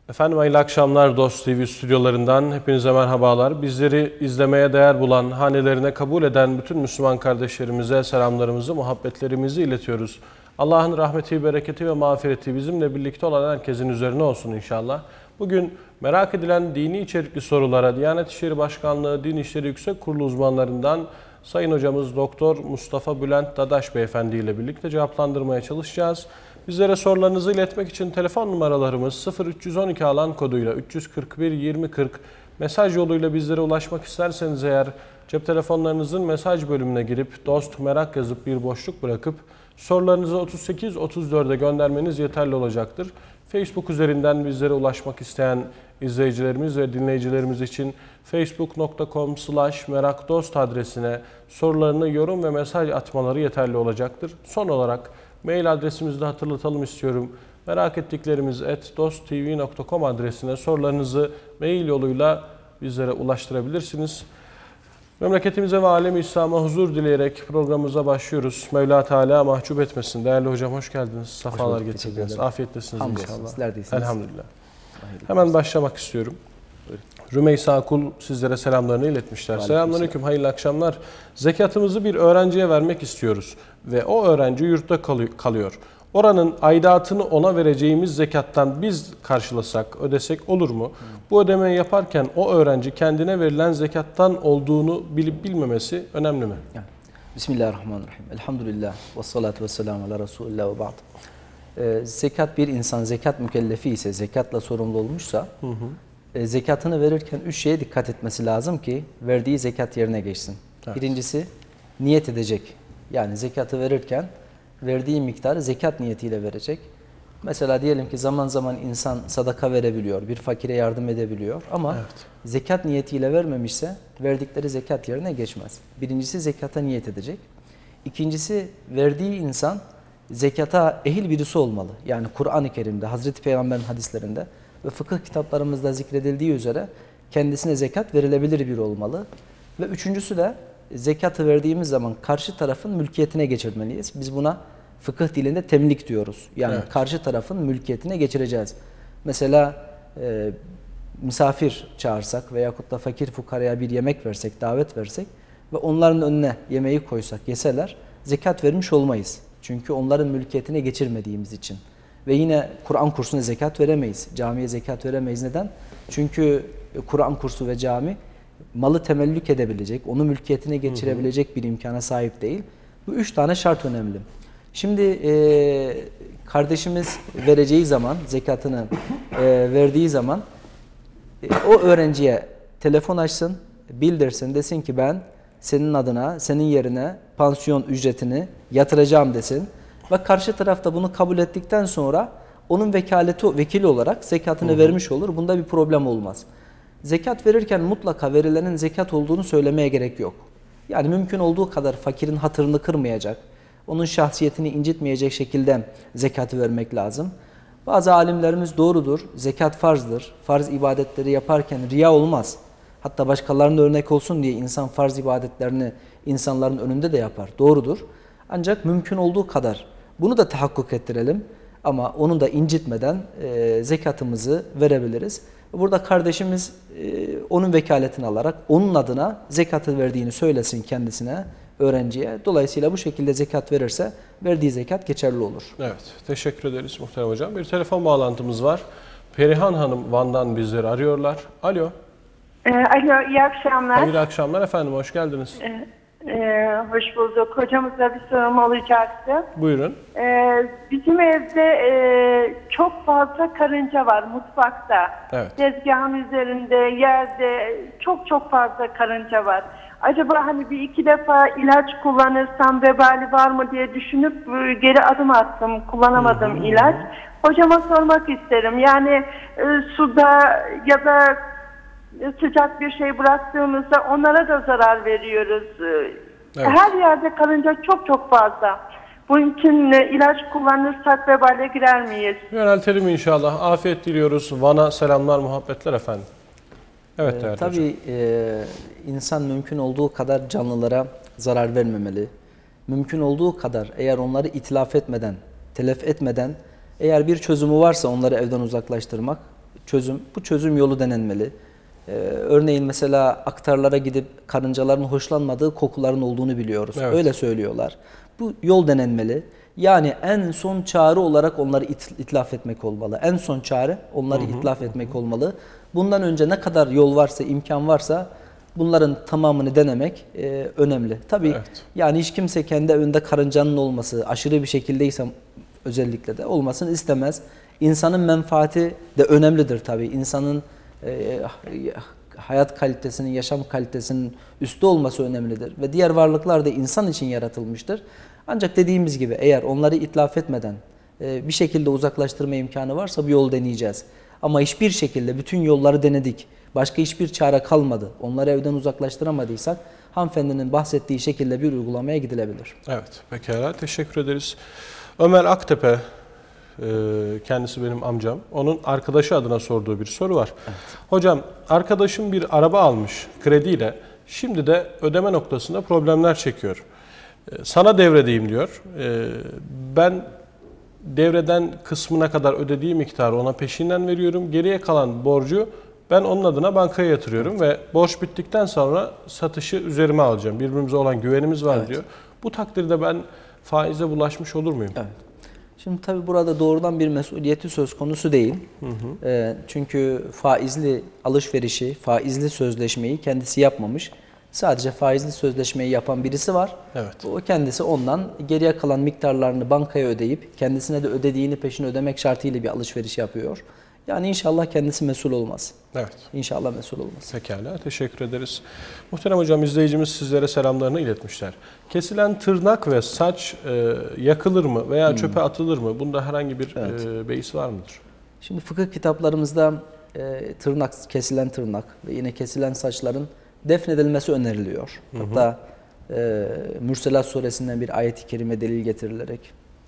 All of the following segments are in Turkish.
Efendim hayırlı akşamlar Dost TV stüdyolarından hepinize merhabalar. Bizleri izlemeye değer bulan, hanelerine kabul eden bütün Müslüman kardeşlerimize selamlarımızı, muhabbetlerimizi iletiyoruz. Allah'ın rahmeti, bereketi ve mağfireti bizimle birlikte olan herkesin üzerine olsun inşallah. Bugün merak edilen dini içerikli sorulara Diyanet İşleri Başkanlığı Din İşleri Yüksek Kurulu uzmanlarından Sayın Hocamız Doktor Mustafa Bülent Dadaş Beyefendi ile birlikte cevaplandırmaya çalışacağız. Bizlere sorularınızı iletmek için telefon numaralarımız 0312 alan koduyla 341 20 40. Mesaj yoluyla bizlere ulaşmak isterseniz eğer cep telefonlarınızın mesaj bölümüne girip dost merak yazıp bir boşluk bırakıp sorularınızı 38-34'e göndermeniz yeterli olacaktır. Facebook üzerinden bizlere ulaşmak isteyen izleyicilerimiz ve dinleyicilerimiz için facebook.com/merakdost adresine sorularını yorum ve mesaj atmaları yeterli olacaktır. Son olarak mail adresimizi de hatırlatalım istiyorum. Merak ettiklerimiz @dosttv.com adresine sorularınızı mail yoluyla bizlere ulaştırabilirsiniz. Memleketimize ve alem-i İslam'a huzur dileyerek programımıza başlıyoruz. Mevla Teala mahcup etmesin. Değerli hocam hoş geldiniz. Safalar getirdiniz. Afiyettesiniz inşallah. Sizler de iyisiniz. Elhamdülillah. Hemen başlamak istiyorum. Rümeysa Akul sizlere selamlarını iletmişler. Selamünaleyküm, hayırlı akşamlar. Zekatımızı bir öğrenciye vermek istiyoruz ve o öğrenci yurtta kalıyor. Oranın aidatını ona vereceğimiz zekattan biz karşılasak, ödesek olur mu? Bu ödemeyi yaparken o öğrenci kendine verilen zekattan olduğunu bilip bilmemesi önemli mi? Bismillahirrahmanirrahim. Elhamdülillah. Ve salatu ve selamu ala Resulullah ve ba'd. Zekat bir insan zekat mükellefi ise, zekatla sorumlu olmuşsa, zekatını verirken 3 şeye dikkat etmesi lazım ki verdiği zekat yerine geçsin. Evet. Birincisi niyet edecek. Yani zekatı verirken verdiği miktarı zekat niyetiyle verecek. Mesela diyelim ki zaman zaman insan sadaka verebiliyor, bir fakire yardım edebiliyor ama zekat niyetiyle vermemişse verdikleri zekat yerine geçmez. Birincisi zekata niyet edecek. İkincisi verdiği insan zekata ehil birisi olmalı. Yani Kur'an-ı Kerim'de, Hazreti Peygamber'in hadislerinde ve fıkıh kitaplarımızda zikredildiği üzere kendisine zekat verilebilir biri olmalı. Ve üçüncüsü de zekatı verdiğimiz zaman karşı tarafın mülkiyetine geçirmeliyiz. Biz buna fıkıh dilinde temlik diyoruz. Yani karşı tarafın mülkiyetine geçireceğiz. Mesela misafir çağırsak veyahut da fakir fukaraya bir yemek versek, davet versek ve onların önüne yemeği koysak, yeseler zekat vermiş olmayız. Çünkü onların mülkiyetine geçirmediğimiz için. Ve yine Kur'an kursuna zekat veremeyiz. Camiye zekat veremeyiz. Neden? Çünkü Kur'an kursu ve cami malı temellük edebilecek, onu mülkiyetine geçirebilecek bir imkana sahip değil. Bu 3 tane şart önemli. Şimdi kardeşimiz vereceği zaman, zekatını verdiği zaman o öğrenciye telefon açsın, bildirsin, desin ki ben senin adına, senin yerine pansiyon ücretini yatıracağım desin. Ve karşı tarafta bunu kabul ettikten sonra onun vekili olarak zekatını vermiş olur. Bunda bir problem olmaz. Zekat verirken mutlaka verilenin zekat olduğunu söylemeye gerek yok. Yani mümkün olduğu kadar fakirin hatırını kırmayacak, onun şahsiyetini incitmeyecek şekilde zekatı vermek lazım. Bazı alimlerimiz doğrudur, zekat farzdır. Farz ibadetleri yaparken riya olmaz. Hatta başkalarına örnek olsun diye insan farz ibadetlerini insanların önünde de yapar. Doğrudur. Ancak mümkün olduğu kadar bunu da tahakkuk ettirelim ama onu da incitmeden zekatımızı verebiliriz. Burada kardeşimiz onun vekaletini alarak onun adına zekatı verdiğini söylesin kendisine, öğrenciye. Dolayısıyla bu şekilde zekat verirse verdiği zekat geçerli olur. Evet, teşekkür ederiz muhterem hocam. Bir telefon bağlantımız var. Perihan Hanım Van'dan bizleri arıyorlar. Alo. Alo, iyi akşamlar. Hayırlı akşamlar efendim, hoş geldiniz. Hoş bulduk. Hocamızla bir sorum olacaktı. Buyurun. Bizim evde çok fazla karınca var mutfakta. Evet. Tezgahın üzerinde, yerde çok fazla karınca var. Acaba hani bir iki defa ilaç kullanırsam vebali var mı diye düşünüp geri adım attım. Kullanamadım ilaç. Hocama sormak isterim. Yani suda ya da sıcak bir şey bıraktığımızda onlara da zarar veriyoruz. Evet. Her yerde karınca çok fazla. Bunun için ilaç kullanırsak vebale girer miyiz? Yöneltelim inşallah. Afiyet diliyoruz. Van'a selamlar, muhabbetler efendim. Evet değerli tabii insan mümkün olduğu kadar canlılara zarar vermemeli. Mümkün olduğu kadar eğer onları itlaf etmeden, telef etmeden, eğer bir çözümü varsa onları evden uzaklaştırmak çözüm. Bu çözüm yolu denenmeli. Örneğin mesela aktarlara gidip karıncaların hoşlanmadığı kokuların olduğunu biliyoruz. Evet. Öyle söylüyorlar. Bu yol denenmeli. Yani en son çare olarak onları itlaf etmek olmalı. En son çare onları itlaf etmek olmalı. Bundan önce ne kadar yol varsa, imkan varsa bunların tamamını denemek önemli. Tabii yani hiç kimse kendi evinde karıncanın olması, aşırı bir şekildeyse özellikle de olmasını istemez. İnsanın menfaati de önemlidir tabii. İnsanın hayat kalitesinin, yaşam kalitesinin üstü olması önemlidir. Ve diğer varlıklar da insan için yaratılmıştır. Ancak dediğimiz gibi eğer onları itlaf etmeden bir şekilde uzaklaştırma imkanı varsa bu yolu deneyeceğiz. Ama hiçbir şekilde bütün yolları denedik. Başka hiçbir çare kalmadı. Onları evden uzaklaştıramadıysak hanımefendinin bahsettiği şekilde bir uygulamaya gidilebilir. Evet, pekala. Teşekkür ederiz. Ömer Aktepe, kendisi benim amcam. Onun arkadaşı adına sorduğu bir soru var. Evet. Hocam, arkadaşım bir araba almış krediyle. Şimdi de ödeme noktasında problemler çekiyor. Sana devredeyim diyor. Ben devreden kısmına kadar ödediği miktarı ona peşinden veriyorum. Geriye kalan borcu ben onun adına bankaya yatırıyorum ve borç bittikten sonra satışı üzerime alacağım. Birbirimize olan güvenimiz var diyor. Bu takdirde ben faize bulaşmış olur muyum? Evet. Şimdi tabii burada doğrudan bir mesuliyeti söz konusu değil. Çünkü faizli alışverişi, faizli sözleşmeyi kendisi yapmamış. Sadece faizli sözleşmeyi yapan birisi var. Evet. O kendisi ondan geriye kalan miktarlarını bankaya ödeyip kendisine de ödediğini peşin ödemek şartıyla bir alışveriş yapıyor. Yani inşallah kendisi mesul olmaz. Evet. İnşallah mesul olmaz. Pekala, teşekkür ederiz. Muhterem hocam, izleyicimiz sizlere selamlarını iletmişler. Kesilen tırnak ve saç yakılır mı veya çöpe atılır mı? Bunda herhangi bir beis var mıdır? Şimdi fıkıh kitaplarımızda kesilen tırnak ve yine kesilen saçların defnedilmesi öneriliyor. Hatta Mürselat suresinden bir ayet-i kerime delil getirilerek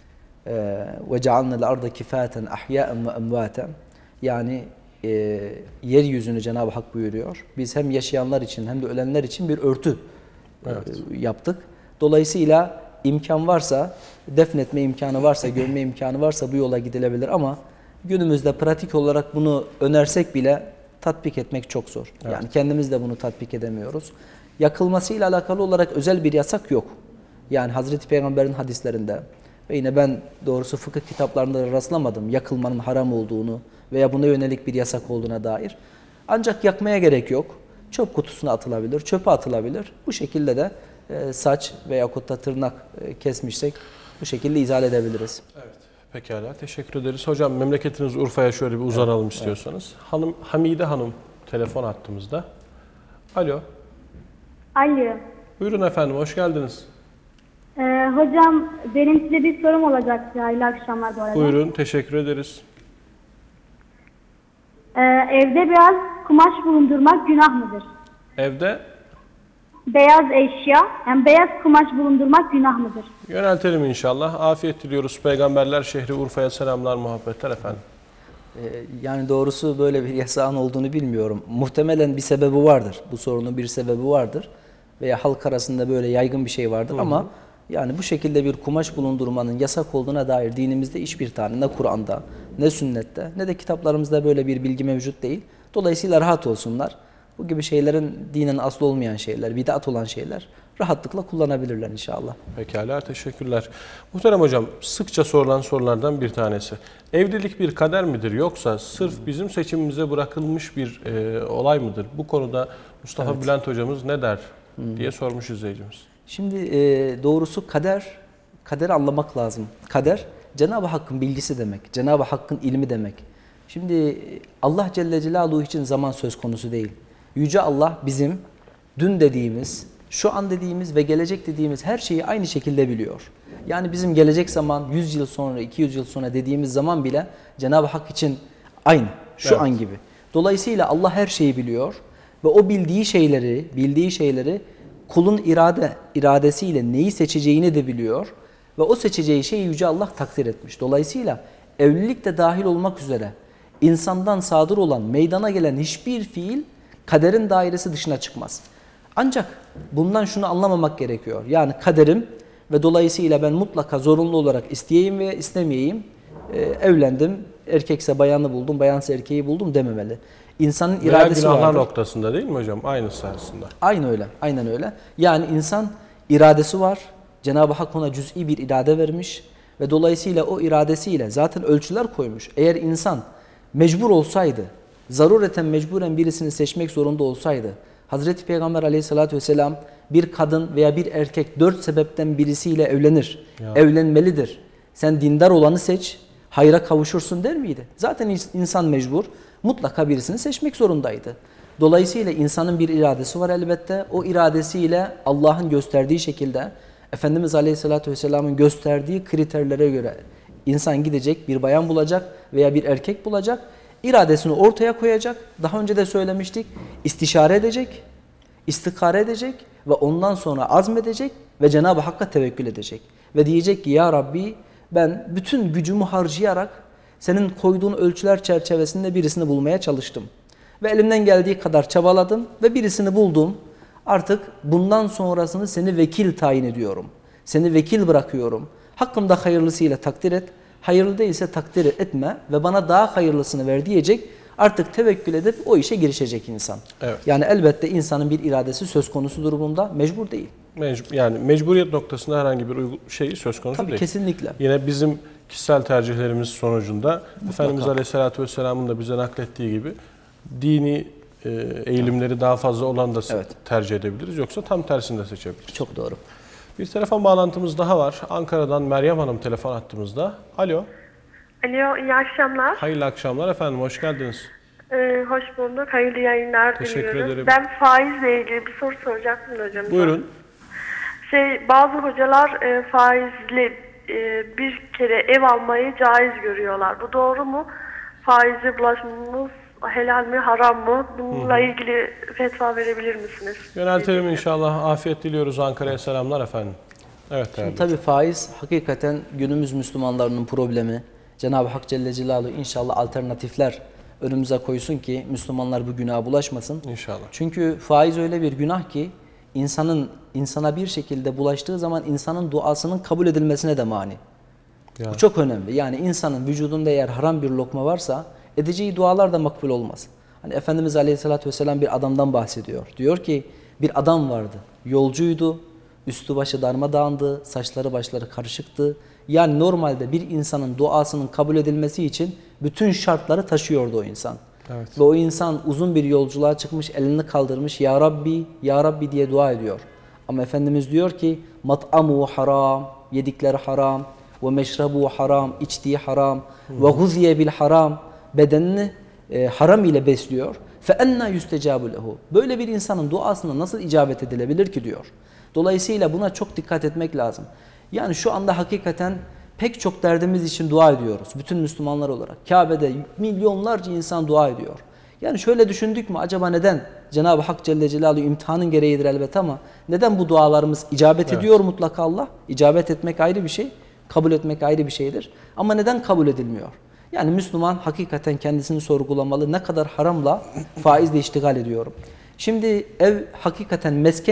وَجَعَلْنَا الْاَرْضَ كِفَاتًا اَحْيَاءً وَاَمْوَاتًا yani yeryüzünü Cenab-ı Hak buyuruyor. Biz hem yaşayanlar için hem de ölenler için bir örtü yaptık. Dolayısıyla imkan varsa, defnetme imkanı varsa, gömme imkanı varsa bu yola gidilebilir ama günümüzde pratik olarak bunu önersek bile tatbik etmek çok zor. Evet. Yani kendimiz de bunu tatbik edemiyoruz. Yakılmasıyla alakalı olarak özel bir yasak yok. Yani Hazreti Peygamber'in hadislerinde ve yine ben doğrusu fıkıh kitaplarında rastlamadım yakılmanın haram olduğunu veya buna yönelik bir yasak olduğuna dair. Ancak yakmaya gerek yok. Çöp kutusuna atılabilir, çöpe atılabilir. Bu şekilde de saç veya da tırnak kesmişsek bu şekilde izale edebiliriz. Evet. Pekala, teşekkür ederiz. Hocam, memleketiniz Urfa'ya şöyle bir uzanalım istiyorsanız. Hanım, Hamide Hanım telefon attığımızda. Alo. Alo. Buyurun efendim, hoş geldiniz. Hocam, benim size bir sorum olacaktı. Hayırlı akşamlar bu arada. Buyurun, teşekkür ederiz. Evde beyaz kumaş bulundurmak günah mıdır? Evde? Beyaz eşya, yani beyaz kumaş bulundurmak günah mıdır? Yöneltelim inşallah. Afiyet diliyoruz. Peygamberler şehri Urfa'ya selamlar, muhabbetler efendim. Yani doğrusu böyle bir yasağın olduğunu bilmiyorum. Muhtemelen bir sebebi vardır. Bu sorunun bir sebebi vardır. Veya halk arasında böyle yaygın bir şey vardır ama yani bu şekilde bir kumaş bulundurmanın yasak olduğuna dair dinimizde hiçbir tane ne Kur'an'da ne sünnette ne de kitaplarımızda böyle bir bilgi mevcut değil. Dolayısıyla rahat olsunlar. Bu gibi şeylerin dinen aslı olmayan şeyler, bid'at olan şeyler rahatlıkla kullanabilirler inşallah. Pekala, teşekkürler. Muhterem hocam, sıkça sorulan sorulardan bir tanesi. Evlilik bir kader midir yoksa sırf bizim seçimimize bırakılmış bir olay mıdır? Bu konuda Mustafa Bülent hocamız ne der diye sormuş izleyicimiz. Şimdi doğrusu kaderi anlamak lazım. Kader, Cenab-ı Hakk'ın bilgisi demek, Cenab-ı Hakk'ın ilmi demek. Şimdi Allah Celle Celaluhu için zaman söz konusu değil. Yüce Allah bizim dün dediğimiz, şu an dediğimiz ve gelecek dediğimiz her şeyi aynı şekilde biliyor. Yani bizim gelecek zaman 100 yıl sonra, 200 yıl sonra dediğimiz zaman bile Cenab-ı Hak için aynı, şu an gibi. Dolayısıyla Allah her şeyi biliyor ve o bildiği şeyleri kulun iradesiyle neyi seçeceğini de biliyor ve o seçeceği şeyi Yüce Allah takdir etmiş. Dolayısıyla evlilik de dahil olmak üzere insandan sadır olan, meydana gelen hiçbir fiil kaderin dairesi dışına çıkmaz. Ancak bundan şunu anlamamak gerekiyor. Yani kaderim ve dolayısıyla ben mutlaka zorunlu olarak isteyeyim veya istemeyeyim evlendim, erkekse bayanı buldum, bayansa erkeği buldum dememeli. İnsanın Veya iradesi günahlar vardır. noktasında değil mi hocam? Aynısı aslında. Aynı öyle, aynen öyle. Yani insan iradesi var. Cenab-ı Hak ona cüz'i bir irade vermiş ve dolayısıyla o iradesiyle zaten ölçüler koymuş. Eğer insan mecbur olsaydı, zarureten mecburen birisini seçmek zorunda olsaydı, Hazreti Peygamber aleyhissalatü vesselam bir kadın veya bir erkek 4 sebepten birisiyle evlenir, evlenmelidir. Sen dindar olanı seç, hayra kavuşursun der miydi? Zaten insan mecbur, mutlaka birisini seçmek zorundaydı. Dolayısıyla insanın bir iradesi var elbette. O iradesiyle Allah'ın gösterdiği şekilde, Efendimiz Aleyhisselatü Vesselam'ın gösterdiği kriterlere göre insan gidecek, bir bayan bulacak veya bir erkek bulacak. İradesini ortaya koyacak. Daha önce de söylemiştik. İstişare edecek, istikare edecek ve ondan sonra azmedecek ve Cenab-ı Hakk'a tevekkül edecek. Ve diyecek ki ya Rabbi ben bütün gücümü harcayarak senin koyduğun ölçüler çerçevesinde birisini bulmaya çalıştım. Ve elimden geldiği kadar çabaladım ve birisini buldum. Artık bundan sonrasını seni vekil tayin ediyorum. Seni vekil bırakıyorum. Hakkımda hayırlısıyla takdir et. Hayırlı değilse takdir etme ve bana daha hayırlısını ver diyecek. Artık tevekkül edip o işe girişecek insan. Evet. Yani elbette insanın bir iradesi söz konusu durumunda, mecbur değil. Yani mecburiyet noktasında herhangi bir şey söz konusu Tabii değil. kesinlikle. Yine bizim kişisel tercihlerimiz sonucunda Efendimiz Aleyhisselatü Vesselam'ın da bize naklettiği gibi dini eğilimleri daha fazla olan da tercih edebiliriz. Yoksa tam tersini de seçebiliriz. Çok doğru. Bir telefon bağlantımız daha var. Ankara'dan Meryem Hanım telefon attığımızda. Alo. Alo, iyi akşamlar. Hayırlı akşamlar efendim. Hoş geldiniz. Hoş bulduk. Hayırlı yayınlar Teşekkür diliyorum. ederim. Ben faizle ilgili bir soru soracaktım hocam. Buyurun. Bazı hocalar faizli bir kere ev almayı caiz görüyorlar. Bu doğru mu? Faize bulaşmamız helal mi, haram mı? Bununla ilgili fetva verebilir misiniz? Yöneltelim inşallah. Afiyet diliyoruz. Ankara'ya selamlar efendim. Evet. Tabii faiz hakikaten günümüz Müslümanlarının problemi. Cenab-ı Hak Celle Celaluhu inşallah alternatifler önümüze koysun ki Müslümanlar bu günaha bulaşmasın. İnşallah. Çünkü faiz öyle bir günah ki insana bir şekilde bulaştığı zaman insanın duasının kabul edilmesine de mani. Bu çok önemli. Yani insanın vücudunda eğer haram bir lokma varsa edeceği dualar da makbul olmaz. Hani Efendimiz Aleyhisselatü Vesselam bir adamdan bahsediyor. Diyor ki bir adam vardı. Yolcuydu. Üstü başı darmadağındı. Saçları başları karışıktı. Yani normalde bir insanın duasının kabul edilmesi için bütün şartları taşıyordu o insan. Evet. Ve o insan uzun bir yolculuğa çıkmış, elini kaldırmış. Ya Rabbi, Ya Rabbi diye dua ediyor. Ama Efendimiz diyor ki mat'amu haram, yedikleri haram, ve meşrabu haram, içtiği haram, ve guziye bil haram, bedenini haram ile besliyor. Fe enna yustecabu lehu. Böyle bir insanın duasına nasıl icabet edilebilir ki diyor. Dolayısıyla buna çok dikkat etmek lazım. Yani şu anda hakikaten pek çok derdimiz için dua ediyoruz. Bütün Müslümanlar olarak. Kabe'de milyonlarca insan dua ediyor. Yani şöyle düşündük mü acaba neden? Cenab-ı Hak Celle Celaluhu imtihanın gereğidir elbette ama neden bu dualarımız icabet ediyor mutlaka Allah? İcabet etmek ayrı bir şey. Kabul etmek ayrı bir şeydir. Ama neden kabul edilmiyor? Yani Müslüman hakikaten kendisini sorgulamalı. Ne kadar haramla faizle iştigal ediyorum. Şimdi ev hakikaten mesken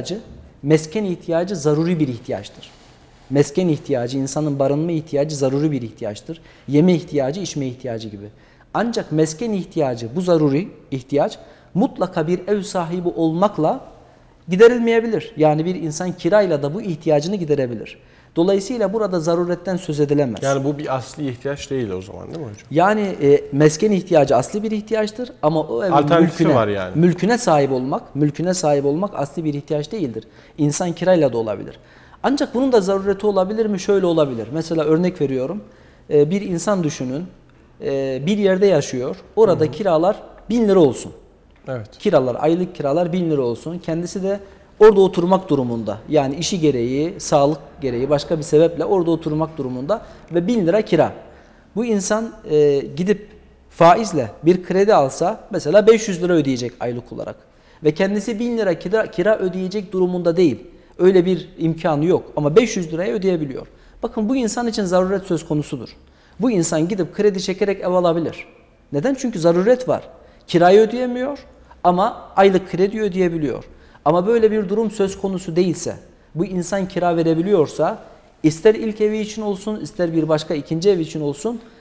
ihtiyacı zaruri bir ihtiyaçtır. Mesken ihtiyacı, insanın barınma ihtiyacı zaruri bir ihtiyaçtır. Yeme ihtiyacı, içme ihtiyacı gibi. Ancak mesken ihtiyacı, bu zaruri ihtiyaç mutlaka bir ev sahibi olmakla giderilmeyebilir. Yani bir insan kirayla da bu ihtiyacını giderebilir. Dolayısıyla burada zaruretten söz edilemez. Yani bu bir asli ihtiyaç değil o zaman değil mi hocam? Yani mesken ihtiyacı asli bir ihtiyaçtır ama o evin var yani. mülküne sahip olmak asli bir ihtiyaç değildir. İnsan kirayla da olabilir. Ancak bunun da zarureti olabilir mi? Şöyle olabilir. Mesela örnek veriyorum. Bir insan düşünün. Bir yerde yaşıyor. Orada kiralar 1000 lira olsun. Evet. Aylık kiralar 1000 lira olsun. Kendisi de orada oturmak durumunda. Yani işi gereği, sağlık gereği başka bir sebeple orada oturmak durumunda ve 1000 lira kira. Bu insan gidip faizle bir kredi alsa mesela 500 lira ödeyecek aylık olarak. Ve kendisi 1000 lira kira ödeyecek durumunda değil. Öyle bir imkanı yok ama 500 liraya ödeyebiliyor. Bakın bu insan için zaruret söz konusudur. Bu insan gidip kredi çekerek ev alabilir. Neden? Çünkü zaruret var. Kirayı ödeyemiyor ama aylık kredi ödeyebiliyor. Ama böyle bir durum söz konusu değilse, bu insan kira verebiliyorsa, ister ilk evi için olsun, ister bir başka ikinci ev için olsun,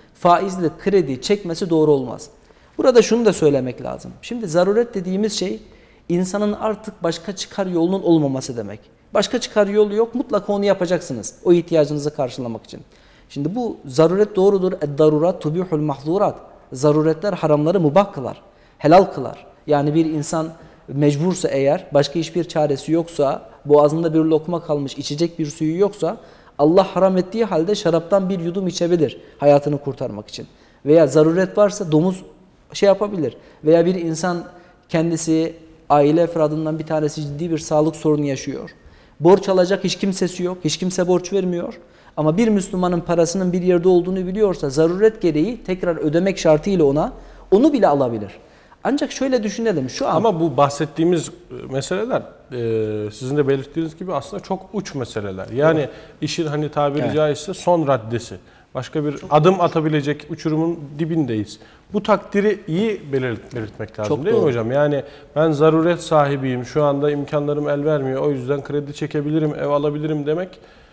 faizli kredi çekmesi doğru olmaz. Burada şunu da söylemek lazım. Şimdi zaruret dediğimiz şey insanın artık başka çıkar yolunun olmaması demek. Başka çıkar yolu yok, mutlaka onu yapacaksınız o ihtiyacınızı karşılamak için. Şimdi bu zaruret doğrudur. Ed-darurat tubihul mahzurat. Zaruretler haramları mubah kılar, helal kılar. Yani bir insan mecbursa eğer, başka hiçbir çaresi yoksa, boğazında bir lokma kalmış, içecek bir suyu yoksa, Allah haram ettiği halde şaraptan bir yudum içebilir hayatını kurtarmak için. Veya zaruret varsa domuz yapabilir. Veya bir insan kendisi, aile efradından bir tanesi ciddi bir sağlık sorunu yaşıyor. Borç alacak hiç kimsesi yok, hiç kimse borç vermiyor. Ama bir Müslümanın parasının bir yerde olduğunu biliyorsa zaruret gereği tekrar ödemek şartıyla onu bile alabilir. Ancak şöyle düşünelim şu an. Ama bu bahsettiğimiz meseleler sizin de belirttiğiniz gibi aslında çok uç meseleler. Yani işin hani tabiri caizse son raddesi. Başka bir adım atabilecek uçurumun dibindeyiz. Bu takdiri iyi belirtmek lazım Çok değil mi doğru. hocam? Yani ben zaruret sahibiyim, şu anda imkanlarım el vermiyor, o yüzden kredi çekebilirim, ev alabilirim demek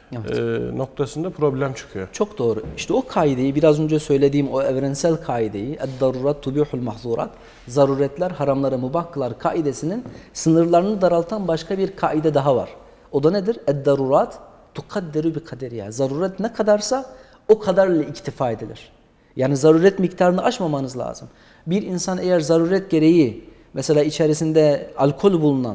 noktasında problem çıkıyor. Çok doğru. İşte o kaideyi, biraz önce söylediğim o evrensel kaideyi, ed-darurat tubihul mahzurat, zaruretler haramları mubah kılar kaidesinin sınırlarını daraltan başka bir kaide daha var. O da nedir? Ed-darurat tukadderu bi kaderiha. Zaruret ne kadarsa o kadarla iktifa edilir. Yani zaruret miktarını aşmamanız lazım. Bir insan eğer zaruret gereği mesela içerisinde alkol bulunan,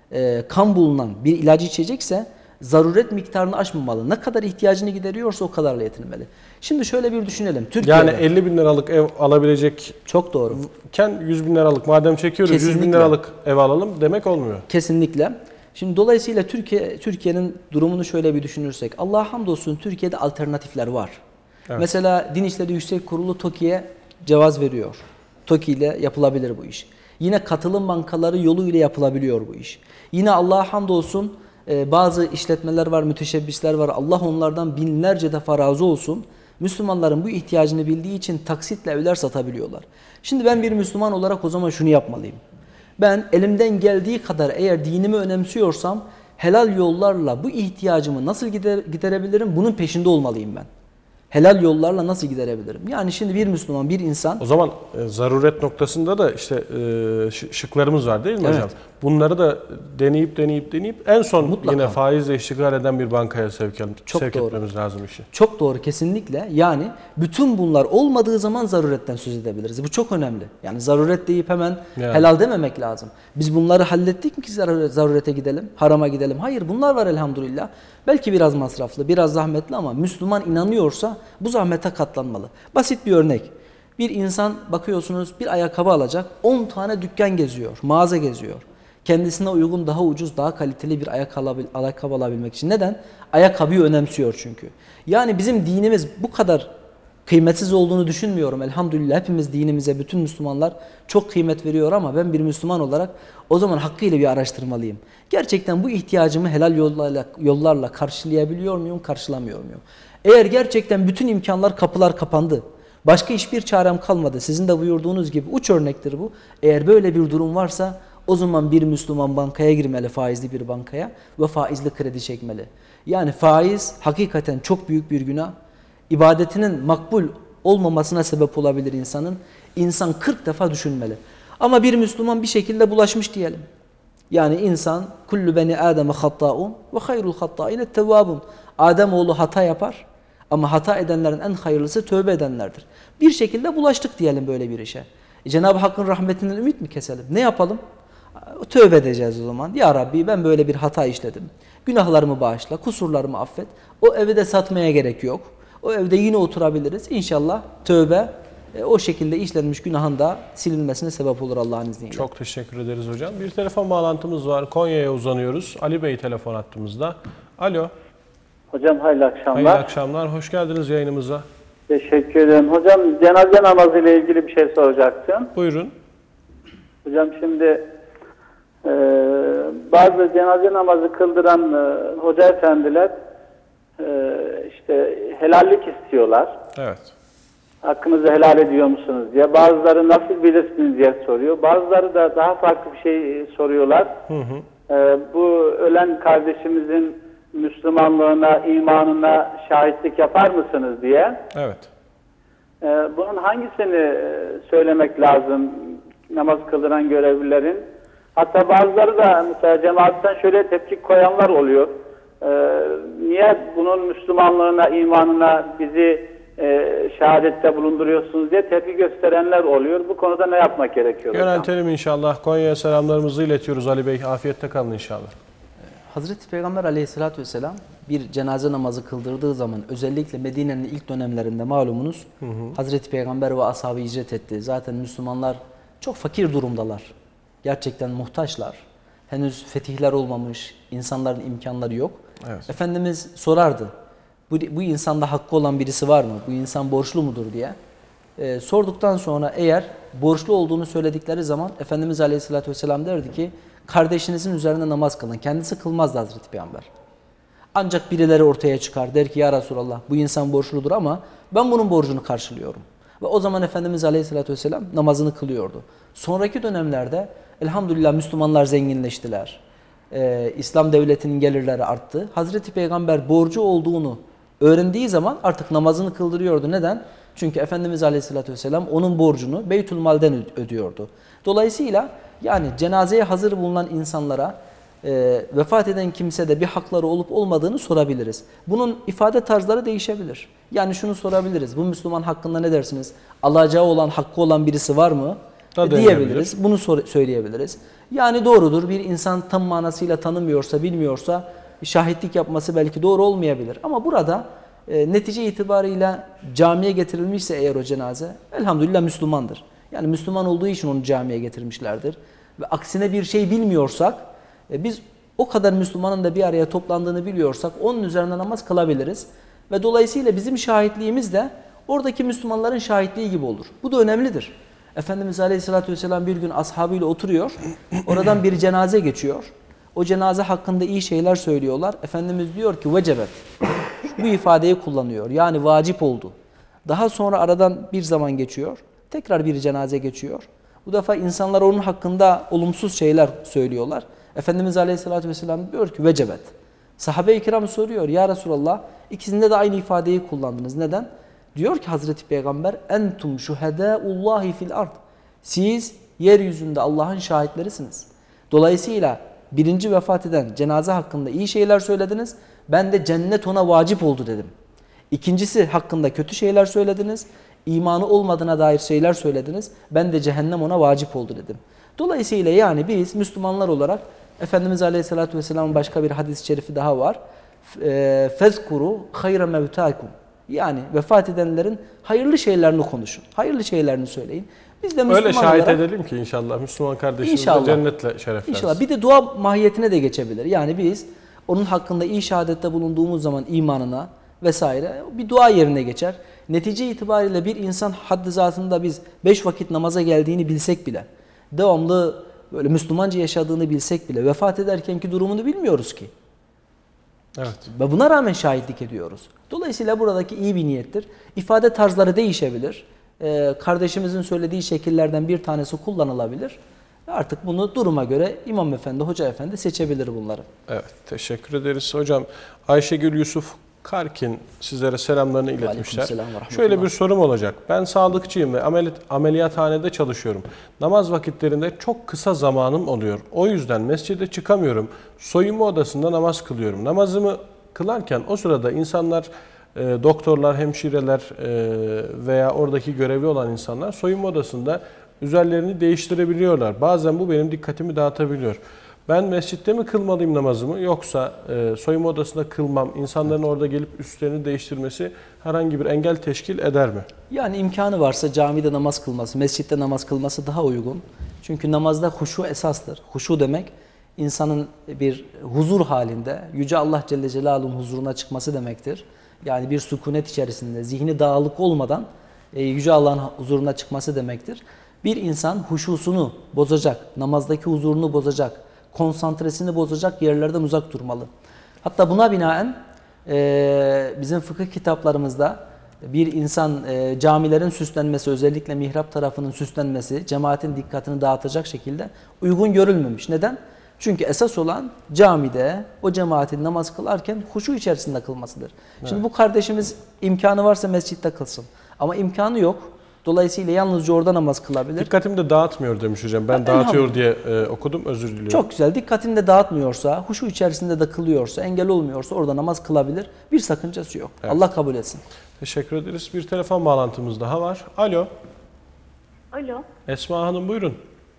kan bulunan bir ilacı içecekse zaruret miktarını aşmamalı. Ne kadar ihtiyacını gideriyorsa o kadarla yetinmeli. Şimdi şöyle bir düşünelim. Türkiye'de, Yani 50 bin liralık ev alabilecek çok doğru. 100 bin liralık madem çekiyoruz, Kesinlikle. 100 bin liralık ev alalım demek olmuyor. Kesinlikle. Şimdi dolayısıyla Türkiye'nin durumunu şöyle bir düşünürsek, Allah'a hamdolsun Türkiye'de alternatifler var. Evet. Mesela Din İşleri Yüksek Kurulu TOKİ'ye cevaz veriyor. TOKİ ile yapılabilir bu iş. Yine katılım bankaları yoluyla yapılabiliyor bu iş. Yine Allah'a hamdolsun bazı işletmeler var, müteşebbisler var. Allah onlardan binlerce defa razı olsun. Müslümanların bu ihtiyacını bildiği için taksitle evler satabiliyorlar. Şimdi ben bir Müslüman olarak o zaman şunu yapmalıyım. Ben elimden geldiği kadar eğer dinimi önemsiyorsam helal yollarla bu ihtiyacımı nasıl giderebilirim? Bunun peşinde olmalıyım ben. Helal yollarla nasıl giderebilirim? Yani şimdi bir Müslüman, bir insan... O zaman zaruret noktasında da işte şıklarımız var değil mi hocam? Bunları da deneyip en son mutlaka yine faizle iştigal eden bir bankaya sevk doğru. etmemiz lazım işi. Çok doğru, kesinlikle. Yani bütün bunlar olmadığı zaman zaruretten söz edebiliriz. Bu çok önemli. Yani zaruret deyip hemen helal dememek lazım. Biz bunları hallettik mi ki zarurete gidelim, harama gidelim? Hayır, bunlar var elhamdülillah. Belki biraz masraflı, biraz zahmetli ama Müslüman inanıyorsa bu zahmete katlanmalı. Basit bir örnek. Bir insan bakıyorsunuz bir ayakkabı alacak, 10 tane dükkan geziyor, mağaza geziyor. Kendisine uygun, daha ucuz, daha kaliteli bir ayakkabı alabilmek için. Neden? Ayakkabıyı önemsiyor çünkü. Yani bizim dinimiz bu kadar kıymetsiz olduğunu düşünmüyorum. Elhamdülillah hepimiz dinimize, bütün Müslümanlar çok kıymet veriyor ama ben bir Müslüman olarak o zaman hakkıyla bir araştırmalıyım. Gerçekten bu ihtiyacımı helal yollarla karşılayabiliyor muyum, karşılamıyor muyum? Eğer gerçekten bütün imkanlar, kapılar kapandı, başka hiçbir çarem kalmadı, sizin de buyurduğunuz gibi uç örnektir bu. Eğer böyle bir durum varsa o zaman bir Müslüman bankaya girmeli, faizli bir bankaya ve faizli kredi çekmeli. Yani faiz hakikaten çok büyük bir günah. İbadetinin makbul olmamasına sebep olabilir insanın. İnsan 40 defa düşünmeli. Ama bir Müslüman bir şekilde bulaşmış diyelim. Yani insan kullu beni Adem'e hatta'un ve hayrul hatta'ine tevvabun. Ademoğlu hata yapar ama hata edenlerin en hayırlısı tövbe edenlerdir. Bir şekilde bulaştık diyelim böyle bir işe. Cenab-ı Hakk'ın rahmetinden ümit mi keselim? Ne yapalım? Tövbe edeceğiz o zaman. Ya Rabbi ben böyle bir hata işledim. Günahlarımı bağışla, kusurlarımı affet. O evi de satmaya gerek yok. O evde yine oturabiliriz. İnşallah tövbe o şekilde işlenmiş günahın da silinmesine sebep olur Allah'ın izniyle. Çok teşekkür ederiz hocam. Bir telefon bağlantımız var. Konya'ya uzanıyoruz. Ali Bey telefon attığımızda. Alo. Hocam hayırlı akşamlar. Hayırlı akşamlar. Hoş geldiniz yayınımıza. Teşekkür ederim. Hocam cenaze namazı ile ilgili bir şey soracaktım. Buyurun. Hocam şimdi bazı cenaze namazı kıldıran hoca efendiler işte helallik istiyorlar. Evet. Hakkınızı helal ediyor musunuz diye. Bazıları nasıl bilirsiniz diye soruyor. Bazıları da daha farklı bir şey soruyorlar. Bu ölen kardeşimizin Müslümanlığına, imanına şahitlik yapar mısınız diye. Evet. Bunun hangisini söylemek lazım namaz kıldıran görevlilerin? Hatta bazıları da mesela cemaatten şöyle tepki koyanlar oluyor. Niye bunun Müslümanlığına, imanına bizi şehadette bulunduruyorsunuz diye tepki gösterenler oluyor. Bu konuda ne yapmak gerekiyor? Yöneltelim inşallah. Konya'ya selamlarımızı iletiyoruz Ali Bey. Afiyette kalın inşallah. Hazreti Peygamber aleyhissalatü vesselam bir cenaze namazı kıldırdığı zaman özellikle Medine'nin ilk dönemlerinde malumunuz Hazreti Peygamber ve ashabı hicret etti. Zaten Müslümanlar çok fakir durumdalar. Gerçekten muhtaçlar. Henüz fetihler olmamış, insanların imkanları yok. Evet. Efendimiz sorardı. Bu insanda hakkı olan birisi var mı? Bu insan borçlu mudur diye. Sorduktan sonra eğer borçlu olduğunu söyledikleri zaman Efendimiz Aleyhisselatü Vesselam derdi ki kardeşinizin üzerine namaz kılın. Kendisi kılmazdı Hazreti Peygamber. Ancak birileri ortaya çıkar der ki ya Resulallah bu insan borçludur ama ben bunun borcunu karşılıyorum. Ve o zaman Efendimiz Aleyhisselatü Vesselam namazını kılıyordu. Sonraki dönemlerde elhamdülillah Müslümanlar zenginleştiler. İslam devletinin gelirleri arttı. Hazreti Peygamber borcu olduğunu öğrendiği zaman artık namazını kıldırıyordu. Neden? Çünkü Efendimiz Aleyhisselatü Vesselam onun borcunu Beytülmal'den ödüyordu. Dolayısıyla yani cenazeye hazır bulunan insanlara vefat eden kimsede bir hakları olup olmadığını sorabiliriz. Bunun ifade tarzları değişebilir. Yani şunu sorabiliriz. Bu Müslüman hakkında ne dersiniz? Alacağı olan, hakkı olan birisi var mı? Diyebiliriz. Bunu söyleyebiliriz. Yani doğrudur. Bir insan tam manasıyla tanımıyorsa, bilmiyorsa şahitlik yapması belki doğru olmayabilir. Ama burada netice itibarıyla camiye getirilmişse eğer o cenaze elhamdülillah Müslümandır. Yani Müslüman olduğu için onu camiye getirmişlerdir. Ve aksine bir şey bilmiyorsak biz o kadar Müslümanın da bir araya toplandığını biliyorsak onun üzerine namaz kılabiliriz. Ve dolayısıyla bizim şahitliğimiz de oradaki Müslümanların şahitliği gibi olur. Bu da önemlidir. Efendimiz Aleyhisselatü Vesselam bir gün ashabıyla oturuyor. Oradan bir cenaze geçiyor. O cenaze hakkında iyi şeyler söylüyorlar. Efendimiz diyor ki vecebet. Bu ifadeyi kullanıyor. Yani vacip oldu. Daha sonra aradan bir zaman geçiyor. Tekrar bir cenaze geçiyor. Bu defa insanlar onun hakkında olumsuz şeyler söylüyorlar. Efendimiz Aleyhisselatü Vesselam diyor ki vecebet. Sahabe-i kiram soruyor ya Resulallah ikisinde de aynı ifadeyi kullandınız. Neden? Diyor ki Hazreti Peygamber entum şuhedâullâhi fil ard. Siz yeryüzünde Allah'ın şahitlerisiniz. Dolayısıyla birinci vefat eden cenaze hakkında iyi şeyler söylediniz. Ben de cennet ona vacip oldu dedim. İkincisi hakkında kötü şeyler söylediniz. İmanı olmadığına dair şeyler söylediniz. Ben de cehennem ona vacip oldu dedim. Dolayısıyla yani biz Müslümanlar olarak Efendimiz Aleyhisselatü Vesselam'ın başka bir hadis-i şerifi daha var. Fezkuru hayra mevtâkum. Yani vefat edenlerin hayırlı şeylerini konuşun. Hayırlı şeylerini söyleyin. Biz de Müslüman öyle şahit olarak, edelim ki inşallah Müslüman kardeşimiz İnşallah. cennetle şereflensin. İnşallah. Bir de dua mahiyetine de geçebilir. Yani biz onun hakkında iyi şehadette bulunduğumuz zaman imanına vesaire bir dua yerine geçer. Netice itibariyle bir insan haddi zatında biz 5 vakit namaza geldiğini bilsek bile, devamlı böyle Müslümanca yaşadığını bilsek bile vefat ederkenki durumunu bilmiyoruz ki. Evet. Ve buna rağmen şahitlik ediyoruz. Dolayısıyla buradaki iyi bir niyettir. İfade tarzları değişebilir. Kardeşimizin söylediği şekillerden bir tanesi kullanılabilir. Artık bunu duruma göre imam efendi, hoca efendi seçebilir bunları. Evet, teşekkür ederiz. Hocam Ayşegül Yusuf Karkin sizlere selamlarını iletmişler. Şöyle bir sorum olacak. Ben sağlıkçıyım ve ameliyathanede çalışıyorum. Namaz vakitlerinde çok kısa zamanım oluyor. O yüzden mescide çıkamıyorum. Soyunma odasında namaz kılıyorum. Namazımı kılarken o sırada insanlar, doktorlar, hemşireler veya oradaki görevli olan insanlar soyunma odasında üzerlerini değiştirebiliyorlar. Bazen bu benim dikkatimi dağıtabiliyor. Ben mescitte mi kılmalıyım namazımı yoksa soyunma odasında kılmam, insanların orada gelip üstlerini değiştirmesi herhangi bir engel teşkil eder mi? Yani imkanı varsa camide namaz kılması, mescitte namaz kılması daha uygun. Çünkü namazda huşu esastır. Huşu demek insanın bir huzur halinde Yüce Allah Celle Celaluhu'nun huzuruna çıkması demektir. Yani bir sükunet içerisinde, zihni dağılık olmadan Yüce Allah'ın huzuruna çıkması demektir. Bir insan huşusunu bozacak, namazdaki huzurunu bozacak, konsantresini bozacak yerlerden uzak durmalı. Hatta buna binaen bizim fıkıh kitaplarımızda bir insan camilerin süslenmesi, özellikle mihrap tarafının süslenmesi, cemaatin dikkatini dağıtacak şekilde uygun görülmemiş. Neden? Çünkü esas olan camide o cemaatin namaz kılarken huşu içerisinde kılmasıdır. Şimdi bu kardeşimiz imkanı varsa mescitte kılsın. Ama imkanı yok. Dolayısıyla yalnızca orada namaz kılabilir. Dikkatimi de dağıtmıyor demiş hocam. Ben dağıtıyor diye okudum. Özür diliyorum. Çok güzel. Dikkatini de dağıtmıyorsa, huşu içerisinde de kılıyorsa, engel olmuyorsa orada namaz kılabilir. Bir sakıncası yok. Evet. Allah kabul etsin. Teşekkür ederiz. Bir telefon bağlantımız daha var. Alo. Alo. Esma Hanım buyurun.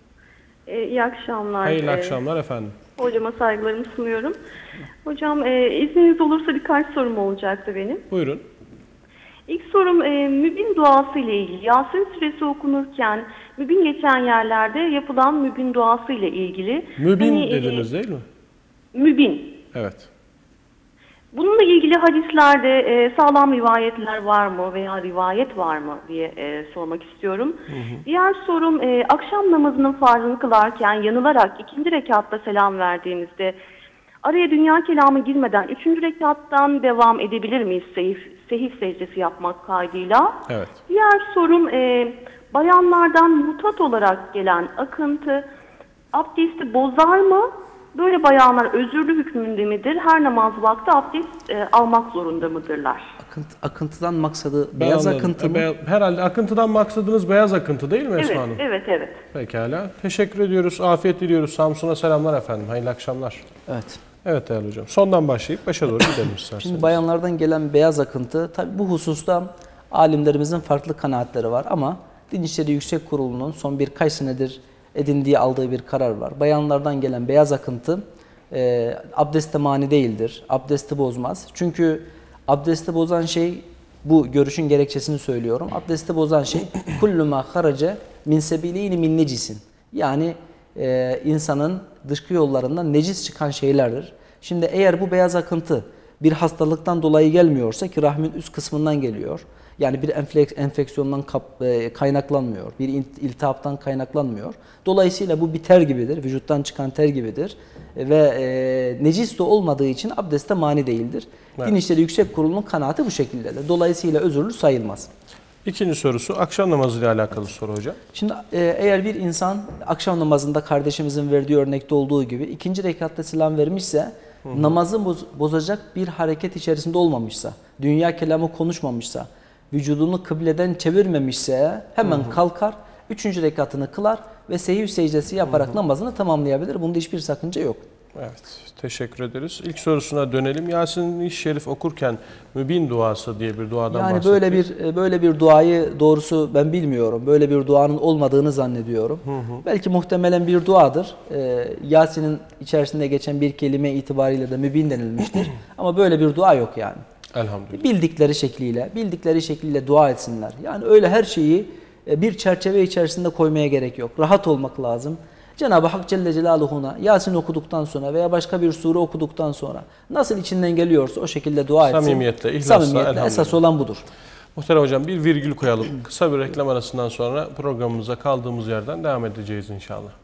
İyi akşamlar. Hayırlı akşamlar efendim. Hocama saygılarımı sunuyorum. Hocam izniniz olursa birkaç sorum olacaktı benim. Buyurun. İlk sorum mübin duası ile ilgili. Yasin suresi okunurken mübin geçen yerlerde yapılan mübin duası ile ilgili. Mübin dediniz değil mi? Mübin. Evet. Bununla ilgili hadislerde sağlam rivayetler var mı veya rivayet var mı diye sormak istiyorum. Diğer sorum akşam namazının farzını kılarken yanılarak ikinci rekatta selam verdiğimizde araya dünya kelamı girmeden üçüncü rekattan devam edebilir miyiz sehif secdesi yapmak kaydıyla? Evet. Diğer sorum bayanlardan mutat olarak gelen akıntı abdesti bozar mı? Böyle bayanlar özürlü hükmünde midir? Her namaz vakti abdest almak zorunda mıdırlar? Akıntıdan maksadı beyaz akıntı mı? Herhalde akıntıdan maksadınız beyaz akıntı değil mi Esma Hanım? Evet. Pekala. Teşekkür ediyoruz. Afiyet diliyoruz. Samsun'a selamlar efendim. Hayırlı akşamlar. Evet. Evet değerli hocam. Sondan başlayıp başa doğru gidelim isterseniz. Şimdi bayanlardan gelen beyaz akıntı, tabi bu hususta alimlerimizin farklı kanaatleri var ama Din İşleri Yüksek Kurulu'nun son birkaç senedir edindiği, aldığı bir karar var. Bayanlardan gelen beyaz akıntı abdeste mani değildir. Abdesti bozmaz. Çünkü abdesti bozan şey, bu görüşün gerekçesini söylüyorum. Abdesti bozan şey kullu ma harace min sebileyni min necisin. Yani insanın dışkı yollarından necis çıkan şeylerdir. Şimdi eğer bu beyaz akıntı bir hastalıktan dolayı gelmiyorsa ki rahmin üst kısmından geliyor. Yani bir enfeksiyondan kaynaklanmıyor, bir iltihaptan kaynaklanmıyor. Dolayısıyla bu bir ter gibidir, vücuttan çıkan ter gibidir ve necis de olmadığı için abdeste mani değildir. Evet. Din İşleri Yüksek Kurulu'nun kanaati bu şekildedir. Dolayısıyla özürlü sayılmaz. İkinci sorusu akşam namazıyla alakalı soru hocam. Şimdi eğer bir insan akşam namazında kardeşimizin verdiği örnekte olduğu gibi ikinci rekatta selam vermişse, namazı bozacak bir hareket içerisinde olmamışsa, dünya kelamı konuşmamışsa, vücudunu kıbleden çevirmemişse hemen kalkar, üçüncü rekatını kılar ve sehv secdesi yaparak namazını tamamlayabilir. Bunda hiçbir sakınca yok. Evet, teşekkür ederiz. İlk sorusuna dönelim. Yasin-i Şerif okurken mübin duası diye bir duadan bahsettik. Yani böyle bir duayı doğrusu ben bilmiyorum. Böyle bir duanın olmadığını zannediyorum. Belki muhtemelen bir duadır. Yasin'in içerisinde geçen bir kelime itibariyle de mübin denilmiştir. Ama böyle bir dua yok yani. Elhamdülillah. Bildikleri şekliyle dua etsinler. Yani öyle her şeyi bir çerçeve içerisinde koymaya gerek yok. Rahat olmak lazım. Cenab-ı Hak Celle Celaluhu'na Yasin okuduktan sonra veya başka bir sure okuduktan sonra nasıl içinden geliyorsa o şekilde dua etsin. Samimiyetle, ihlasla, esas olan budur. Muhterem hocam bir virgül koyalım. Kısa bir reklam arasından sonra programımıza kaldığımız yerden devam edeceğiz inşallah.